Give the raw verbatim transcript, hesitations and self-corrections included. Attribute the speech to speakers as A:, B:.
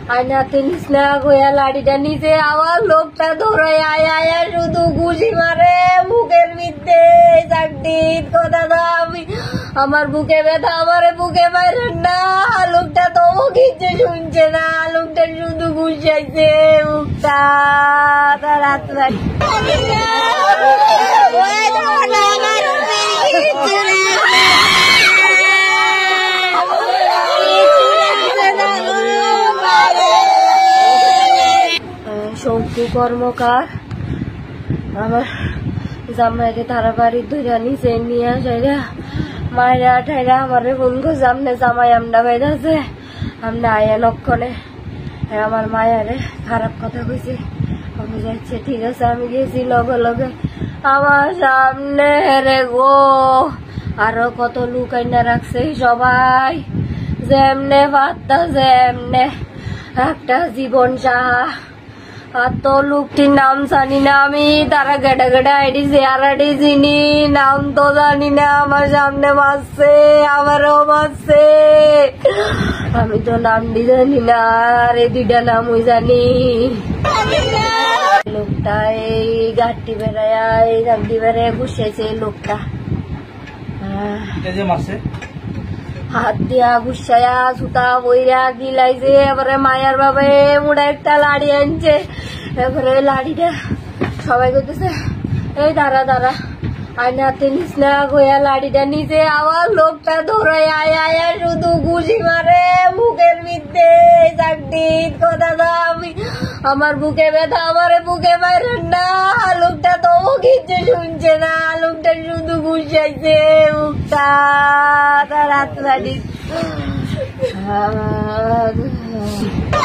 A: আয়নাতে নিস না গোয়া লাড়িটা নিচে আবার লোকটা ধরে আয় আয় শুধু ঘুষি মারে বুকের মধ্যে চাকদিন কথা তো আমি আমার বুকে ব্যথা আমার বুকে মারেন না লোকটা তো কিছু শুনছে না লোকটা শুধু ঘুষাইছে মুখটা তার হাত শঙ্কু কর্মকার আমার জামাইকে তারা বাড়ির ধরে নিচে নিয়ে আসা মায়েরা ঠাইরা আমারে ফোন করছে আমনে জামাই আমনা বাইরেছে আমনে আয়া লক্ষণে আমার মায়ারে খারাপ কথা কইছে আমি যাচ্ছে ঠিক আছে আমি গেছি লগে লগে আমার সামনে রে গো আরো কত লোক আইনা রাখছে সবাই যেমনে বার্তা যেমনে একটা জীবন সাহা আর তো লোকটির নাম জানি না আমি তারা গেটা গেটা আইডি চেয়ার আইডি চিনি নাম তো জানি না আমার সামনে মারছে আমারও মারছে আমি তো নাম দি জানি না আর এই দুইটা নাম ওই জানি লোকটা এই গাড়ি বেড়ায় এই গাড়ি বেড়ায় বসেছে লোকটা হাত দিয়া গুসায়া সুতা বইরা গিলাইছে এবারে মায়ার বাবা মোটা একটা লাড়ি আনছে এবারে লাড়িটা সবাই করতেছে এই দাঁড়া দাঁড়া আয়নাতে নিস না গোয়া লাড়িটা নিচে আবার লোকটা ধরে আয় আয় শুধু ঘুষি মারে বুকের মধ্যে চাকদিন কথা তো আমি আমার বুকে ব্যথা আমার বুকে মারেন না লোকটা তো কিছু শুনছে না লোকটা শুধু ঘুষাইছে মুখটা তার হাত বাড়ি